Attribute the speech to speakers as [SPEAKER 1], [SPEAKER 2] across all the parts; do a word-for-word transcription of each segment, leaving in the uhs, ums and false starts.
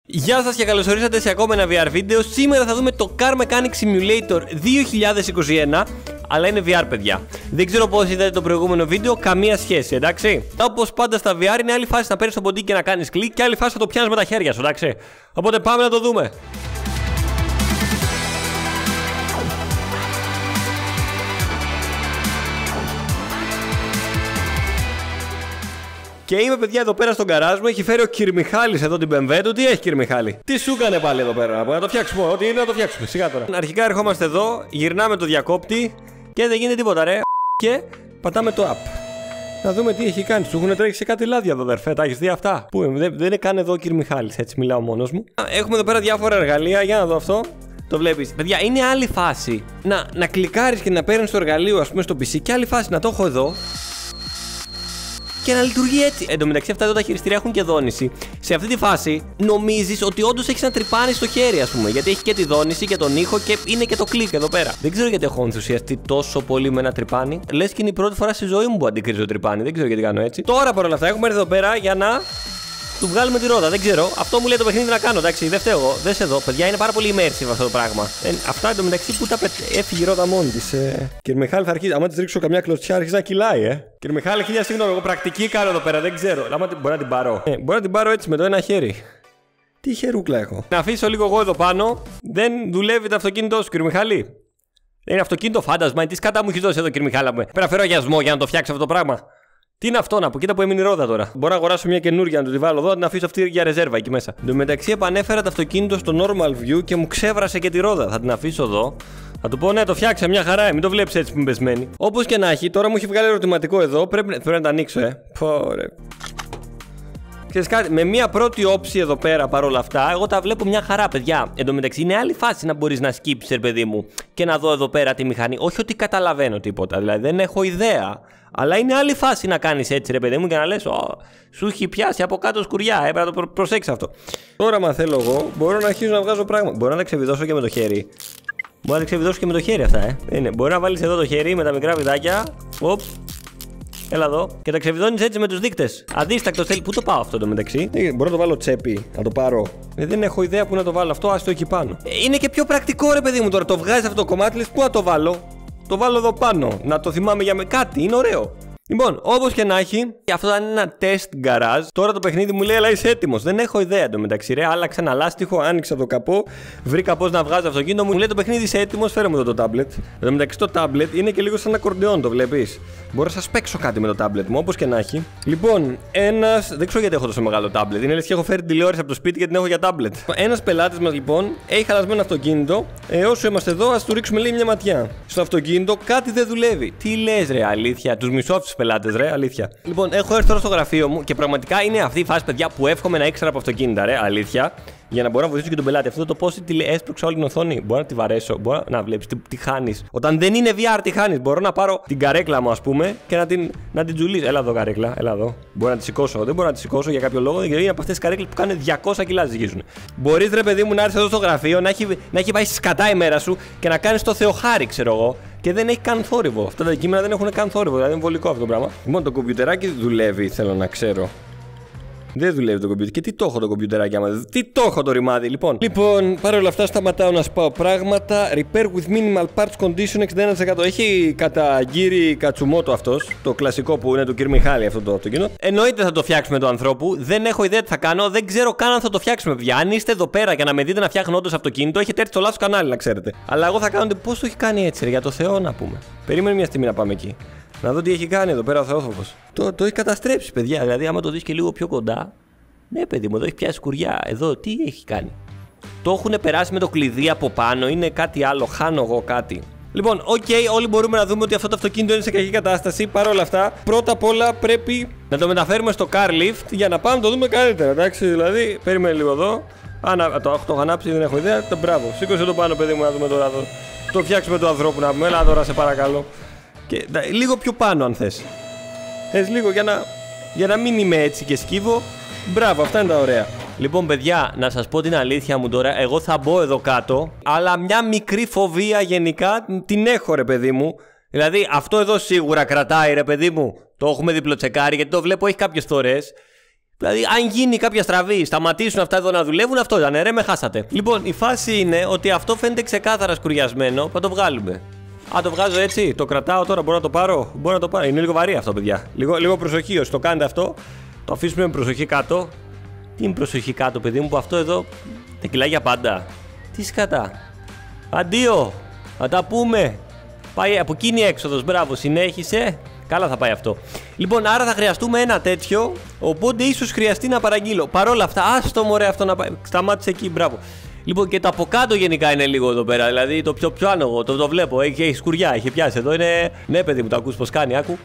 [SPEAKER 1] Γεια σας και καλώς ορίσατε σε ακόμα ένα βι αρ βίντεο. Σήμερα θα δούμε το Car Mechanic Simulator δύο χιλιάδες είκοσι ένα, αλλά είναι βι αρ, παιδιά. Δεν ξέρω πώς είδατε το προηγούμενο βίντεο, καμία σχέση, εντάξει. Όπως πάντα στα βι αρ είναι άλλη φάση να παίρνεις το ποντίκι και να κάνεις κλικ, και άλλη φάση να το πιάνεις με τα χέρια σου, εντάξει. Οπότε πάμε να το δούμε. Και είμαι, παιδιά, εδώ πέρα στον καράζ μου. Έχει φέρει ο Κυρμιχάλης εδώ την μπι εμ ντάμπλιου του. Τι έχει, Κυρμιχάλη? Τι σου έκανε πάλι εδώ πέρα? Να το φτιάξουμε. Ό,τι είναι να το φτιάξουμε. Σιγά τώρα. Αρχικά ερχόμαστε εδώ, γυρνάμε το διακόπτη και δεν γίνεται τίποτα, ρε. Και πατάμε το app. Να δούμε τι έχει κάνει. Σου έχουν τρέξει σε κάτι λάδια εδώ, αδερφέ. Τα έχει δει αυτά? Πού είναι? Δεν, δεν είναι καν εδώ ο Κυρμιχάλης. Έτσι μιλάω μόνος μου. Έχουμε εδώ πέρα διάφορα εργαλεία. Για να δω αυτό. Το βλέπεις. Παιδιά, είναι άλλη φάση να, να κλικάρεις και να παίρνεις το εργαλείο, ας πούμε, στο πι σι, και άλλη φάση να το έχω εδώ και να λειτουργεί έτσι. Εν τω μεταξύ, αυτά εδώ τα χειριστήρια έχουν και δόνηση. Σε αυτή τη φάση νομίζεις ότι όντως έχεις ένα τρυπάνι στο χέρι, ας πούμε. Γιατί έχει και τη δόνηση και τον ήχο και είναι και το κλικ εδώ πέρα. Δεν ξέρω γιατί έχω ενθουσιαστεί τόσο πολύ με ένα τρυπάνι. Λες και είναι η πρώτη φορά στη ζωή μου που αντικρίζω τρυπάνι. Δεν ξέρω γιατί κάνω έτσι. Τώρα παρόλα αυτά έχουμε έρθει εδώ πέρα για να του βγάλουμε τη ρόδα. Δεν ξέρω. Αυτό μου λέει το παιχνίδι να κάνω. Εντάξει, δεν φταίω εγώ. Δες εδώ, παιδιά, είναι πάρα πολύ immersive αυτό το πράγμα. Ε, αυτά εντωμεταξύ που τα πετ... έφυγε η ρόδα μόνη τη. Ε. Κύριε Μιχάλη, θα αρχίσει. Άμα τη ρίξω καμιά κλωτσιά, αρχίζει να κυλάει, ε. Κύριε Μιχάλη, χίλια συγγνώμη. Εγώ πρακτική κάνω εδώ πέρα, δεν ξέρω. Άμα μπορεί να την πάρω. Ε, μπορεί να την πάρω έτσι με το ένα χέρι. Τι χερούκλα έχω. Να αφήσω λίγο εγώ εδώ πάνω. Δεν δουλεύει το αυτοκίνητό σου, κύριε Μιχάλη. Είναι αυτοκίνητο φάντασμα. Τι σκάτα μου έχει δώσει εδώ, κύριε Μιχάλη. Πρέπει να φέρω αγιασμό για να το φτιάξω αυτό το πράγμα. Τι είναι αυτό να πω, κοίτα που έμεινε η ρόδα τώρα. Μπορώ να αγοράσω μια καινούργια να του τη βάλω εδώ, να την αφήσω αυτή για ρεζέρβα εκεί μέσα. Εν τω μεταξύ, επανέφερα το αυτοκίνητο στο normal view και μου ξέβρασε και τη ρόδα. Θα την αφήσω εδώ. Θα του πω ναι, το φτιάξα, μια χαρά, μην το βλέπεις έτσι που είναι πεσμένη. Όπως και να έχει, τώρα μου έχει βγάλει ερωτηματικό εδώ. Πρέπει, πρέπει να τα ανοίξω, ε. Πόρε. Ξέρεις κάτι, με μια πρώτη όψη εδώ πέρα παρόλα αυτά, εγώ τα βλέπω μια χαρά, παιδιά. Εν τω μεταξύ, είναι άλλη φάση να μπορείς να σκύψεις, ρε παιδί μου, και να δω εδώ πέρα τη μηχανή. Όχι ότι καταλαβαίνω τίποτα, δηλαδή δεν έχω ιδέα. Αλλά είναι άλλη φάση να κάνεις έτσι, ρε παιδί μου, και να λες, Ω, σου έχει πιάσει από κάτω σκουριά. Έπρεπε να το προ προσέξεις αυτό. Τώρα, μα θέλω εγώ, μπορώ να αρχίσω να βγάζω πράγματα. Μπορώ να τα ξεβιδώσω και με το χέρι. Μπορώ να τα ξεβιδώσω και με το χέρι αυτά, ε. Είναι. Μπορεί να βάλεις εδώ το χέρι με τα μικρά βιδάκια. Οπ. Έλα εδώ. Και τα ξεβιδώνεις έτσι με τους δείκτες. Αδίστακτο θέλει. Πού το πάω αυτό το μεταξύ? Ε, μπορώ να το βάλω τσέπη, να το πάρω. Ε, δεν έχω ιδέα που να το βάλω αυτό, άστο εκεί πάνω. Ε, είναι και πιο πρακτικό, ρε παιδί μου, τώρα το βγάζεις αυτό το κομμάτι, λες πού να το βάλω. Το βάλω εδώ πάνω, να το θυμάμαι για με κάτι, είναι ωραίο. Λοιπόν, όπως και να έχει, αυτό ήταν ένα test garage. Τώρα το παιχνίδι μου λέει, αλλά είσαι έτοιμος. Δεν έχω ιδέα εντωμεταξύ, ρε. Άλλαξα ένα λάστιχο, άνοιξα το καπό, βρήκα πώς να βγάζω αυτοκίνητο μου. Μου λέει το παιχνίδι, είσαι έτοιμος, φέρε μου εδώ το tablet. Εντωμεταξύ το tablet είναι και λίγο σαν ακορντεόν, το βλέπεις. Μπορώ να σας παίξω κάτι με το tablet μου, όπως και να έχει. Λοιπόν, ένας. Δεν ξέρω γιατί έχω τόσο μεγάλο tablet. Είναι λες και έχω φέρει τηλεόραση από το σπίτι γιατί την έχω για tablet. Ένας πελάτης μας λοιπόν έχει χαλασμένο αυτοκίνητο. Ε, όσο είμαστε εδώ, ας του ρίξουμε λίγο μια ματιά. Στο αυτοκίνητο κάτι δεν δουλεύει. Τι λες, ρε, αλήθεια, τους μισόφτους πελάτες, ρε, αλήθεια. Λοιπόν, έχω έρθει τώρα στο γραφείο μου και πραγματικά είναι αυτή η φάση, παιδιά, που εύχομαι να ήξερα από αυτοκίνητα, ρε, αλήθεια. Για να μπορώ να βοηθήσω και τον πελάτη. Αυτό το πώς τη έσπρωξα όλη την οθόνη. Μπορώ να τη βαρέσω. Μπορώ να βλέπεις τι, τι χάνεις. Όταν δεν είναι βι αρ, τι χάνεις. Μπορώ να πάρω την καρέκλα μου, ας πούμε, και να την, να την τζουλίσω. Έλα εδώ, καρέκλα, έλα εδώ. Μπορώ να τη σηκώσω. Δεν μπορώ να τη σηκώσω για κάποιο λόγο. Γιατί είναι από αυτές τις καρέκλες που κάνουν διακόσια κιλά ζυγίζουν. Μπορείς, ρε παιδί μου, να έρθεις εδώ στο γραφείο, να έχει, να έχει πάει σκατά η μέρα σου και να κάνεις το θεοχάρι, ξέρω εγώ. Και δεν έχει καν θόρυβο. Αυτά τα κείμενα δεν έχουν καν θόρυβο. Δηλαδή είναι βολικό αυτό το πράγμα. Λοιπόν, το κομπιουτεράκι δουλεύει, θέλω να ξέρω. Δεν δουλεύει το κομπιούτερ. Και τι το έχω το κομπιουτεράκι άμα δεν. Τι το έχω το ρημάδι, λοιπόν. Λοιπόν, παρόλα αυτά σταματάω να σπάω πράγματα. Repair with minimal parts condition εξήντα ένα τοις εκατό. Έχει κατά γύρι Κατσουμότο αυτός. Το κλασικό που είναι του κ. Μιχάλη αυτό το αυτοκίνητο. Εννοείται θα το φτιάξουμε του ανθρώπου. Δεν έχω ιδέα τι θα κάνω. Δεν ξέρω καν αν θα το φτιάξουμε, παιδιά. Αν είστε εδώ πέρα για να με δείτε να φτιάχνω όντως αυτοκίνητο, έχετε έρθει στο λάθος κανάλι, να ξέρετε. Αλλά εγώ θα κάνω πώς το έχει κάνει έτσι, ρε, για το Θεό να πούμε. Περίμενε μια στιγμή να πάμε εκεί. Να δω τι έχει κάνει εδώ πέρα ο Θεόφοβος. Το, το έχει καταστρέψει, παιδιά. Δηλαδή, άμα το δεις και λίγο πιο κοντά. Ναι, παιδί μου, εδώ έχει πιάσει σκουριά. Εδώ τι έχει κάνει. Το έχουν περάσει με το κλειδί από πάνω. Είναι κάτι άλλο. Χάνω εγώ κάτι. Λοιπόν, οκ, okay, όλοι μπορούμε να δούμε ότι αυτό το αυτοκίνητο είναι σε κακή κατάσταση. Παρ' όλα αυτά, πρώτα απ' όλα πρέπει να το μεταφέρουμε στο car lift για να πάμε να το δούμε καλύτερα. Εντάξει, δηλαδή, περίμενε λίγο εδώ. Α, να, το, το έχω ανάψει, δεν έχω ιδέα. Το, μπράβο, σήκωσε το πάνω, παιδί μου, να δούμε τώρα εδώ. Το φτιάξουμε του ανθρώπου να πούμε. Έλα τώρα, σε παρακαλώ. Και, δα, λίγο πιο πάνω, αν θες. Θες λίγο για να, για να μην είμαι έτσι και σκύβω. Μπράβο, αυτά είναι τα ωραία. Λοιπόν, παιδιά, να σας πω την αλήθεια μου τώρα. Εγώ θα μπω εδώ κάτω, αλλά μια μικρή φοβία γενικά την έχω, ρε παιδί μου. Δηλαδή, αυτό εδώ σίγουρα κρατάει, ρε παιδί μου. Το έχουμε διπλοτσεκάρει γιατί το βλέπω έχει κάποιες φορές. Δηλαδή, αν γίνει κάποια στραβή, σταματήσουν αυτά εδώ να δουλεύουν, αυτό ήταν. Ρε, με χάσατε. Λοιπόν, η φάση είναι ότι αυτό φαίνεται ξεκάθαρα σκουριασμένο. Θα το βγάλουμε. Α, το βγάζω έτσι, το κρατάω τώρα, μπορώ να το πάρω. Μπορώ να το πάρω. Είναι λίγο βαρύ αυτό, παιδιά. Λίγο, λίγο προσοχή, όσοι το κάνετε αυτό. Το αφήσουμε με προσοχή κάτω. Τι είναι προσοχή κάτω, παιδί μου, που αυτό εδώ τα κιλάει για πάντα. Τι σκατά. Αντίο, θα τα πούμε. Πάει από εκείνη η έξοδος, μπράβο, συνέχισε. Καλά θα πάει αυτό. Λοιπόν, άρα θα χρειαστούμε ένα τέτοιο. Οπότε ίσως χρειαστεί να παραγγείλω. Παρ' όλα αυτά, άστο μωρέ αυτό να πάει. Σταμάτησε εκεί, μπράβο. Λοιπόν, και το από κάτω γενικά είναι λίγο εδώ πέρα. Δηλαδή το πιο πιο άνοιγο, το, το βλέπω. Έχει, έχει σκουριά, έχει πιάσει εδώ. Είναι. Ναι, παιδί μου, το ακούς πως κάνει, άκου.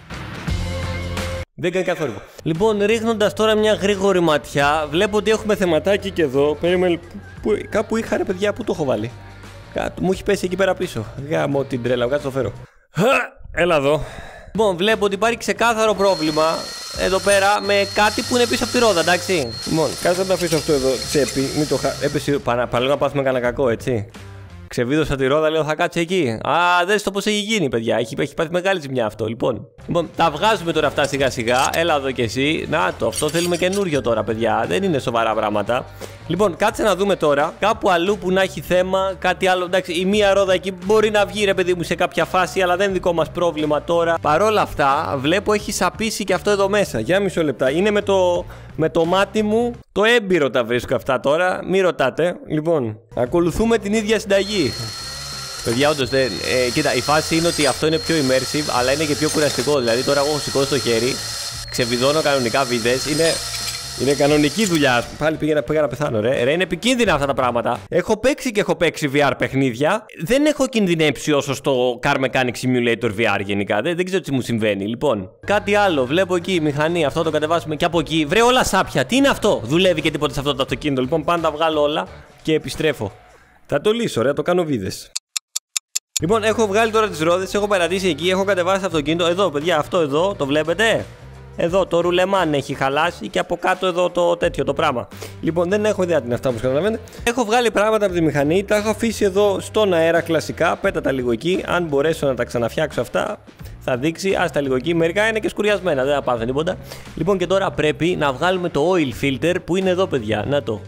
[SPEAKER 1] Δεν κάνει καθόλου. Λοιπόν, ρίχνοντας τώρα μια γρήγορη ματιά, βλέπω ότι έχουμε θεματάκι και εδώ. Περίμενε. Που, κάπου είχα ρε παιδιά, πού το έχω βάλει. Κάτω, μου έχει πέσει εκεί πέρα πίσω. Γάμω την τρέλα, κάτω το φέρω. Έλα εδώ. Λοιπόν, βλέπω ότι υπάρχει ξεκάθαρο πρόβλημα εδώ πέρα με κάτι που είναι πίσω από τη ρόδα, εντάξει. Λοιπόν, κάτσε να το αφήσω αυτό εδώ τσέπη. Μην το χα... Έπεσε. Παραλίγο να πάθουμε κανένα κακό, έτσι. Ξεβίδωσα τη ρόδα, λέω θα κάτσει εκεί. Α, δες το πώς έχει γίνει, παιδιά. Έχει, έχει πάθει μεγάλη ζημιά αυτό. Λοιπόν, λοιπόν, τα βγάζουμε τώρα αυτά σιγά σιγά. Έλα εδώ κι εσύ. Να το, αυτό θέλουμε καινούριο τώρα, παιδιά. Δεν είναι σοβαρά πράγματα. Λοιπόν, κάτσε να δούμε τώρα. Κάπου αλλού που να έχει θέμα, κάτι άλλο. Εντάξει, η μία ρόδα εκεί μπορεί να βγει, ρε παιδί μου, σε κάποια φάση, αλλά δεν είναι δικό μας πρόβλημα τώρα. Παρ' όλα αυτά, βλέπω έχει σαπίσει και αυτό εδώ μέσα. Για μισό λεπτά. Είναι με το, με το μάτι μου. Το έμπειρο τα βρίσκω αυτά τώρα. Μην ρωτάτε. Λοιπόν, ακολουθούμε την ίδια συνταγή. Παιδιά, όντως δεν. Ε, κοίτα, η φάση είναι ότι αυτό είναι πιο immersive, αλλά είναι και πιο κουραστικό. Δηλαδή, τώρα εγώ έχω σηκώσει το χέρι, ξεβιδώνω κανονικά βίδες. Είναι. Είναι κανονική δουλειά. Πάλι πήγα, πήγα να πεθάνω, ρε. Ρε, είναι επικίνδυνα αυτά τα πράγματα. Έχω παίξει και έχω παίξει βι αρ παιχνίδια. Δεν έχω κινδυνεύσει όσο στο Car Mechanic Simulator βι αρ γενικά. Δεν, δεν ξέρω τι μου συμβαίνει. Λοιπόν, κάτι άλλο. Βλέπω εκεί η μηχανή. Αυτό το κατεβάσουμε και από εκεί. Βρε, όλα σάπια. Τι είναι αυτό. Δουλεύει και τίποτα σε αυτό το αυτοκίνητο. Λοιπόν, πάντα βγάλω όλα και επιστρέφω. Θα το λύσω, ρε. Το κάνω βίδες. Λοιπόν, έχω βγάλει τώρα τις ρόδες. Έχω παρατήσει εκεί. Έχω κατεβάσει το αυτοκίνητο. Εδώ, παιδιά, αυτό εδώ το βλέπετε. Εδώ το ρουλεμάν έχει χαλάσει και από κάτω εδώ το τέτοιο το πράγμα. Λοιπόν, δεν έχω ιδέα τι είναι αυτά που καταλαβαίνετε. Έχω βγάλει πράγματα από τη μηχανή, τα έχω αφήσει εδώ στον αέρα κλασικά. Πέτα τα λίγο εκεί. Αν μπορέσω να τα ξαναφτιάξω αυτά, θα δείξει. Άστα λίγο εκεί. Μερικά είναι και σκουριασμένα, δεν θα πάθουν τίποτα. Λοιπόν, και τώρα πρέπει να βγάλουμε το oil filter που είναι εδώ, παιδιά. Να το.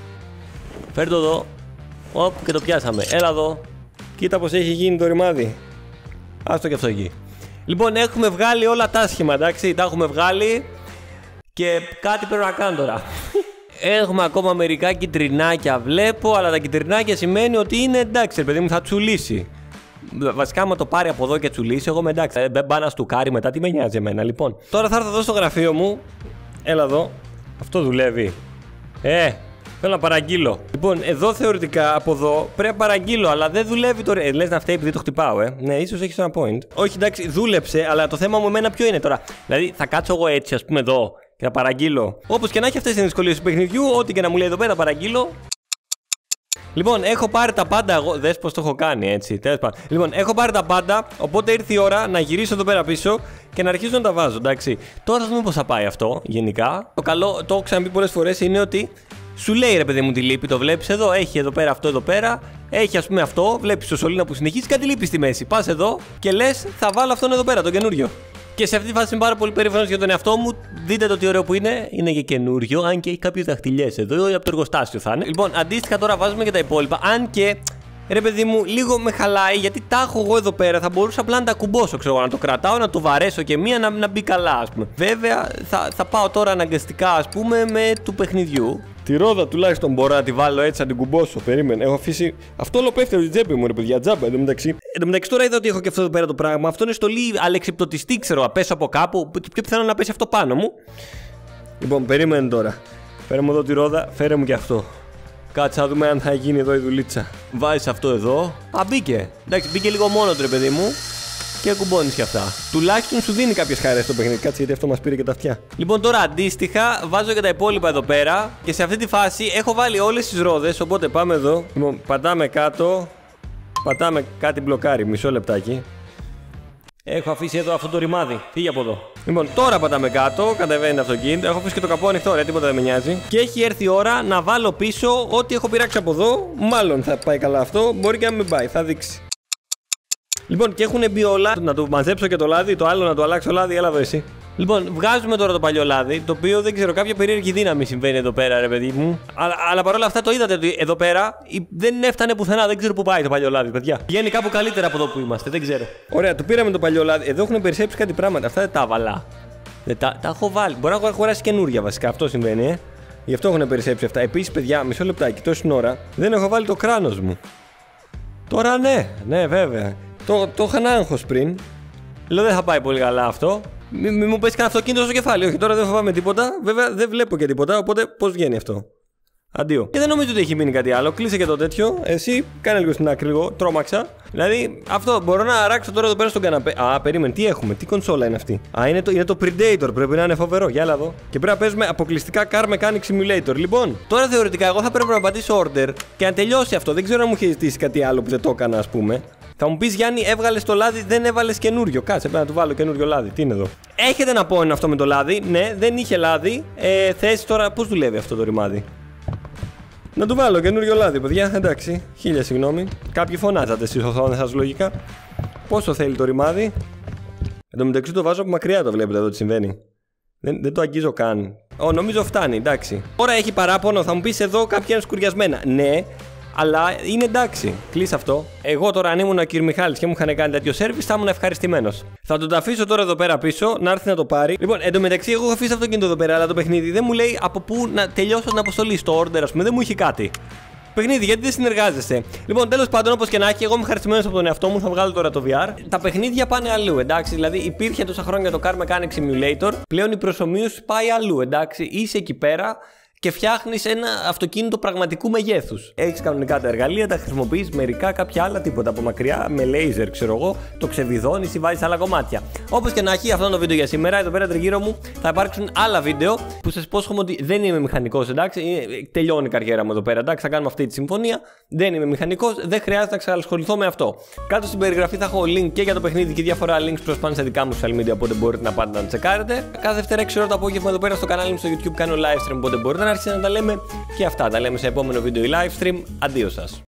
[SPEAKER 1] Φέρ' το εδώ. Οπ, και το πιάσαμε. Έλα εδώ. Κοίτα πως έχει γίνει το ρημάδι. Άστο και αυτό εκεί. Λοιπόν, έχουμε βγάλει όλα τα άσχημα, εντάξει, τα έχουμε βγάλει και κάτι πρέπει να κάνω τώρα. Έχουμε ακόμα μερικά κυτρινάκια, βλέπω, αλλά τα κυτρινάκια σημαίνει ότι είναι εντάξει, παιδί μου, θα τσουλήσει. Βασικά, άμα το πάρει από εδώ και τσουλήσει, εγώ με εντάξει. Δεν πάω να στουκάρει μετά, τι με νοιάζει εμένα, λοιπόν. Τώρα θα έρθω εδώ στο γραφείο μου. Έλα εδώ. Αυτό δουλεύει. Ε, θέλω να παραγγείλω. Λοιπόν, εδώ θεωρητικά από εδώ πρέπει να παραγγείλω, αλλά δεν δουλεύει τώρα. Ε, λες να φταίει επειδή το χτυπάω, ε. Ναι, ίσως έχεις ένα point. Όχι, εντάξει, δούλεψε, αλλά το θέμα μου εμένα ποιο είναι τώρα. Δηλαδή, θα κάτσω εγώ έτσι, ας πούμε, εδώ και θα παραγγείλω. Όπως και να έχει αυτές τις δυσκολίες του παιχνιδιού, ό,τι και να μου λέει εδώ πέρα, παραγγείλω. Λοιπόν, έχω πάρει τα πάντα εγώ. Δες πως το έχω κάνει, έτσι. Τέλος πάντων. Λοιπόν, έχω πάρει τα πάντα. Οπότε ήρθε η ώρα να γυρίσω εδώ πέρα πίσω και να αρχίσω να τα βάζω, εντάξει. Τώρα θα δούμε πώς θα πάει αυτό, γενικά. Το καλό, το έχω ξαναπεί πολλές φορές, είναι ότι σου λέει ρε παιδί μου τη λύπη. Το βλέπεις εδώ, έχει εδώ πέρα αυτό εδώ πέρα. Έχει ας πούμε αυτό. Βλέπεις το σωλήνα που συνεχίζει, κάτι λείπει στη μέση. Πας εδώ και λες, θα βάλω αυτόν εδώ πέρα, το καινούριο. Και σε αυτή τη φάση είμαι πάρα πολύ περήφανος για τον εαυτό μου. Δείτε το τι ωραίο που είναι. Είναι και καινούριο, αν και έχει κάποιες δαχτυλιές εδώ, από το εργοστάσιο θα είναι. Λοιπόν, αντίστοιχα τώρα βάζουμε και τα υπόλοιπα. Αν και, ρε παιδί μου, λίγο με χαλάει γιατί τα έχω εγώ εδώ πέρα. Θα μπορούσα απλά να τα κουμπώσω, ξέρω, να το κρατάω, να το βαρέσω και μία να, να μπει καλά, ας πούμε. Βέβαια, θα, θα πάω τώρα αναγκαστικά, ας πούμε, με του παιχνιδιού. Τη ρόδα τουλάχιστον μπορώ να τη βάλω έτσι, να την κουμπώσω. Περίμενε. Έχω αφήσει. Αυτό όλο πέφτει από την τσέπη μου, ρε παιδιά. Τζάμπα. Εν τω μεταξύ. Εν τω μεταξύ τώρα είδα ότι έχω και αυτό εδώ πέρα το πράγμα. Αυτό είναι στολή αλεξιπτωτιστή, ξέρω. Να πέσω από κάπου. Πιο πιθανό να πέσει αυτό πάνω μου. Λοιπόν, περίμενε τώρα. Φέρε μου εδώ τη ρόδα, φέρε μου και αυτό. Κάτσε να δούμε αν θα γίνει εδώ η δουλίτσα. Βάζεις αυτό εδώ. Α, μπήκε. Εντάξει, μπήκε λίγο μόνο του, ρε παιδί μου. Και κουμπώνεις και αυτά. Τουλάχιστον σου δίνει κάποιες χαρές στο παιχνίδι. Κάτσε γιατί αυτό μας πήρε και τα αυτιά. Λοιπόν, τώρα αντίστοιχα βάζω και τα υπόλοιπα εδώ πέρα. Και σε αυτή τη φάση έχω βάλει όλες τις ρόδες. Οπότε πάμε εδώ. Λοιπόν, πατάμε κάτω. Πατάμε κάτι μπλοκάρι. Μισό λεπτάκι. Έχω αφήσει εδώ αυτό το ρημάδι. Φύγε από εδώ. Λοιπόν, τώρα πατάμε κάτω. Κατεβαίνει το αυτοκίνητο. Έχω αφήσει και το καπό ανοιχτό, ρε. Τίποτα δεν με νοιάζει. Και έχει έρθει η ώρα να βάλω πίσω ό,τι έχω πειράξει από εδώ. Μάλλον θα πάει καλά αυτό. Μπορεί και να μην πάει. Θα δείξει. Λοιπόν, και έχουν μπει όλα. Να του μαζέψω και το λάδι, το άλλο να του αλλάξω λάδι, έλα εδώ εσύ. Λοιπόν, βγάζουμε τώρα το παλιό λάδι, το οποίο δεν ξέρω, κάποια περίεργη δύναμη συμβαίνει εδώ πέρα, ρε παιδί μου. Αλλά, αλλά παρόλα αυτά το είδατε ότι εδώ πέρα δεν έφτανε πουθενά, δεν ξέρω πού πάει το παλιό λάδι, παιδιά. Βγαίνει κάπου καλύτερα από εδώ που είμαστε, δεν ξέρω. Ωραία, το πήραμε το παλιό λάδι. Εδώ έχουν περισσέψει κάτι πράγματα. Αυτά δεν τα έβαλα. Δεν τα, τα έχω βάλει. Μπορεί να έχω αγοράσει καινούρια βασικά, αυτό συμβαίνει, ε. Γι' αυτό έχουν περισσέψει αυτά. Επίσης, παιδιά, μισό λεπτάκι, τόση ώρα δεν έχω βάλει το κράνος μου. Τώρα ναι, ναι, βέβαια. Το, το είχα να άγχος πριν. Λέω δεν θα πάει πολύ καλά αυτό. Μην μη μου πέσει κανένα αυτοκίνητο στο κεφάλι. Όχι, τώρα δεν φοβάμαι τίποτα. Βέβαια δεν βλέπω και τίποτα. Οπότε πώς βγαίνει αυτό. Αντίο. Και δεν νομίζω ότι έχει μείνει κάτι άλλο. Κλείσε και το τέτοιο. Εσύ κάνε λίγο στην άκρη λίγο. Τρόμαξα. Δηλαδή αυτό μπορώ να αράξω τώρα εδώ πέρα στον καναπέ. Α, περίμενε, τι έχουμε, τι κονσόλα είναι αυτή. Α, είναι το, είναι το Predator. Πρέπει να είναι φοβερό. Για έλα εδώ. Και πρέπει να παίζουμε αποκλειστικά Car Mechanic Simulator. Λοιπόν, τώρα θεωρητικά εγώ θα πρέπει να πατήσω order και να τελειώσει αυτό. Δεν ξέρω αν μου έχει ζητήσει κάτι άλλο που δεν το έκανα, α πούμε. Θα μου πει Γιάννη, έβγαλε το λάδι, δεν έβαλε καινούριο. Κάτσε, πρέπει να του βάλω καινούριο λάδι. Τι είναι εδώ. Έχετε να πω είναι αυτό με το λάδι. Ναι, δεν είχε λάδι. Ε, θες τώρα, πώς δουλεύει αυτό το ρημάδι. Να του βάλω καινούριο λάδι, παιδιά. Εντάξει, χίλια συγγνώμη. Κάποιοι φωνάζατε στις οθόνες σας λογικά. Πόσο θέλει το ρημάδι. Εν τω μεταξύ το βάζω από μακριά, το βλέπετε εδώ τι συμβαίνει. Δεν, δεν το αγγίζω καν. Ω, νομίζω φτάνει, εντάξει. Τώρα έχει παράπονο, θα μου πει εδώ κάποια είναι σκουριασμένα. Ναι. Αλλά είναι εντάξει, κλείσει αυτό. Εγώ τώρα, αν ήμουν ο κ. Μιχάλης και μου είχαν κάνει τέτοιο σερβις, θα ήμουν ευχαριστημένος. Θα τον το αφήσω τώρα εδώ πέρα πίσω, να έρθει να το πάρει. Λοιπόν, εντωμεταξύ, εγώ έχω αφήσει αυτό κινητό εδώ πέρα, αλλά το παιχνίδι δεν μου λέει από πού να τελειώσω την αποστολή στο order, α πούμε, δεν μου είχε κάτι. Παιχνίδι, γιατί δεν συνεργάζεσαι. Λοιπόν, τέλος πάντων, όπως και να έχει, εγώ είμαι ευχαριστημένος από τον εαυτό μου, θα βγάλω τώρα το βι αρ. Τα παιχνίδια πάνε αλλού, εντάξει. Δηλαδή, υπήρχε τόσα χρόνια το Car Mechanic Simulator, πλέον η προσομοίωση πάει αλλού, εντάξει. Είσαι εκεί πέρα. Και φτιάχνεις ένα αυτοκίνητο πραγματικού μεγέθους. Έχεις κανονικά τα εργαλεία, τα χρησιμοποιείς μερικά, κάποια άλλα τίποτα από μακριά, με λέιζερ ξέρω εγώ, το ξεβιδώνεις ή βάζεις άλλα κομμάτια. Όπως και να έχει, αυτό είναι το βίντεο για σήμερα. Εδώ πέρα τριγύρω μου θα υπάρξουν άλλα βίντεο που σας υπόσχομαι ότι δεν είμαι μηχανικός, εντάξει. Τελειώνει η καριέρα μου εδώ πέρα, εντάξει. Θα κάνουμε αυτή τη συμφωνία. Δεν είμαι μηχανικός, δεν χρειάζεται να ξανασχοληθώ με αυτό. Κάτω στην περιγραφή θα έχω link και για το παιχνίδι και διάφορα links προς πάνω σε δικά μου social media, οπότε μπορείτε να πάτε να τσεκάρετε. Κάθε Δευτέρα έξι ώρα το απόγευμα εδώ πέρα στο κανάλι μου στο YouTube κάνω live stream, οπότε μπορείτε να αρχίσετε να τα λέμε και αυτά. Τα λέμε σε επόμενο βίντεο ή live stream. Αντίο σας.